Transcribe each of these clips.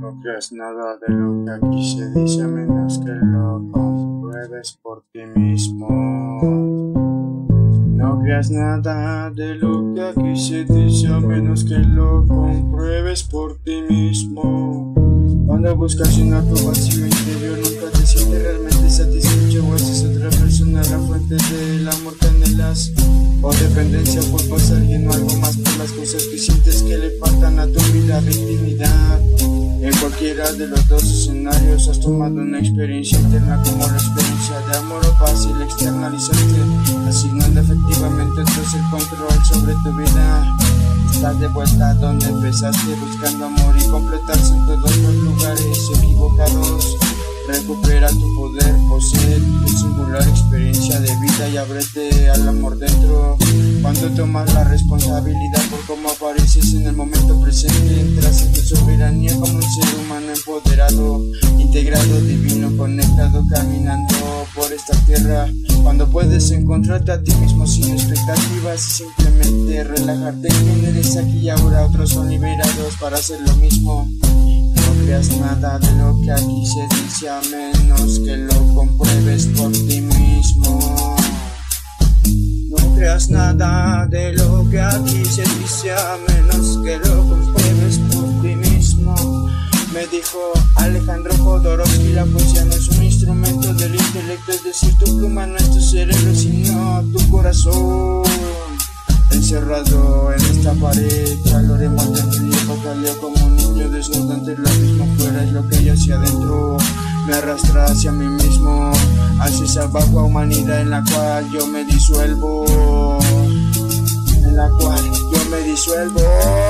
No creas nada de lo que aquí se dice a menos que lo compruebes por ti mismo. No creas nada de lo que aquí se dice a menos que lo compruebes por ti mismo. Cuando buscas llenar tu vacío interior nunca te sientes realmente satisfecho, o esa es otra persona la fuente del amor que anhelas, o dependencia por alguien o algo más por las cosas que sientes que le faltan a tu vida de intimidad. En cualquiera de los dos escenarios has tomado una experiencia interna como la experiencia de amor o fácil externalizarte, asignando efectivamente entonces el control sobre tu vida. Estás de vuelta donde empezaste, buscando amor y completarse en todos los lugares equivocados. Recupera tu poder, posee tu singular experiencia de vida y ábrete al amor dentro. Cuando tomas la responsabilidad por cómo apareces en el momento presente, entras en tu soberanía como un ser humano empoderado, integrado, divino, conectado, caminando por esta tierra. Cuando puedes encontrarte a ti mismo sin expectativas y simplemente relajarte, quién eres aquí y ahora, otros son liberados para hacer lo mismo. No creas nada de lo que aquí se dice a menos que lo compruebes por ti mismo. No creas nada de lo que aquí se dice a menos que lo compruebes por ti mismo. Me dijo Alejandro Jodorowsky, la poesía no es un instrumento del intelecto, es decir, tu pluma no es tu cerebro sino tu corazón. Encerrado en esta pared, calor en muerte en frío, pataleo como un niño desnudo ante el abismo. Fuera es lo que hay hacia adentro, me arrastra hacia mí mismo, hacia esa vagua humanidad en la cual yo me disuelvo, en la cual yo me disuelvo.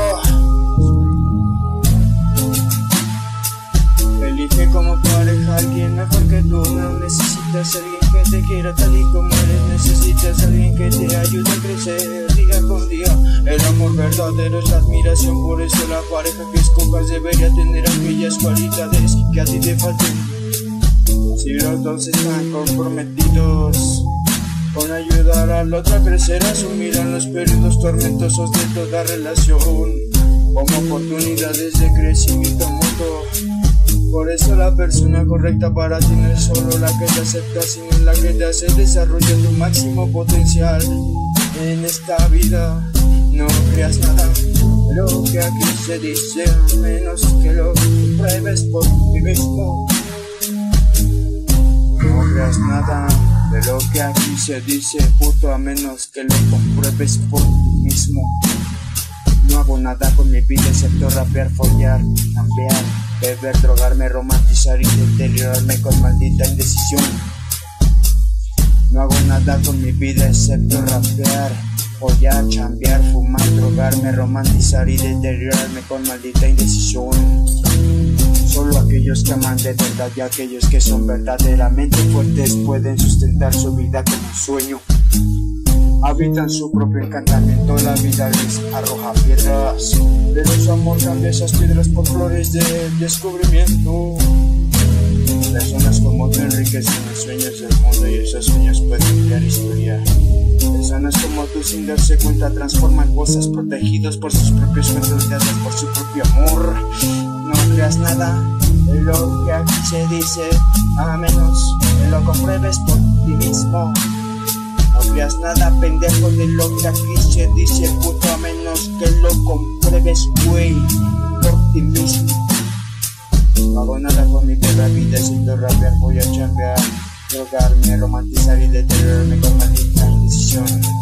Elige como pareja a alguien mejor que tú, no necesitas a alguien que te quiera tal y como eres, necesitas a alguien que te ayude a crecer día con día. El amor verdadero es la admiración, por eso la pareja que escojas debería tener aquellas cualidades que a ti te falten. Si los dos están comprometidos con ayudar al otro a crecer, asumirán los periodos tormentosos de toda relación como oportunidades de crecimiento mutuo. Por eso la persona correcta para ti no es solo la que te acepta, sino la que te hace desarrollar tu máximo potencial en esta vida. No creas nada de lo que aquí se dice, a menos que lo pruebes por ti mismo. No creas nada de lo que aquí se dice, puto, a menos que lo compruebes por ti mismo. No hago nada con mi vida excepto rapear, follar, cambiar, beber, drogarme, romantizar y deteriorarme con maldita indecisión. No hago nada con mi vida excepto rapear, follar, chambear, fumar, drogarme, romantizar y deteriorarme con maldita indecisión. Solo aquellos que aman de verdad y aquellos que son verdaderamente fuertes pueden sustentar su vida como un sueño. Habitan su propio encantamiento, la vida les arroja piedras, pero su amor cambia esas piedras por flores del descubrimiento. Personas como tú enriquecen los sueños del mundo y esos sueños pueden crear historia. Personas como tú sin darse cuenta transforman cosas, protegidos por sus propios cuentos de hadas, por su propio amor. No creas nada de lo que aquí se dice, a menos que lo compruebes por ti mismo. No creas nada, pendejo, de lo que aquí se dice, puto, a menos que lo compruebes, güey, por ti mismo. No hago nada con mi perra vida, siento rapear, voy a chambear, drogarme, romantizar y deteriorarme con maldita indecisión.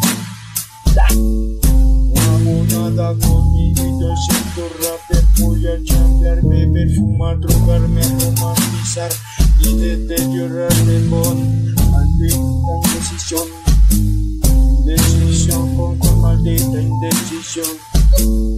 No hago nada con mi vida, siento rapear, voy a chambear, beber, fumar, drogarme, romantizar y deteriorarme con maldita indecisión. Indecisión con maldita indecisión.